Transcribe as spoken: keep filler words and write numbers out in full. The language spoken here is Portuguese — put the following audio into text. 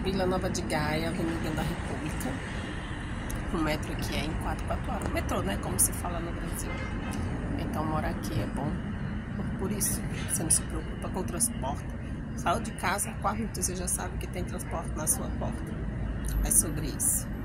Vila Nova de Gaia, Avenida da República. O metro aqui é em quatro por quatro horas. Metrô, né? Como se fala no Brasil. Então morar aqui é bom. Por isso, você não se preocupa com o transporte. Saiu de casa, quatro minutos você já sabe que tem transporte na sua porta. É sobre isso.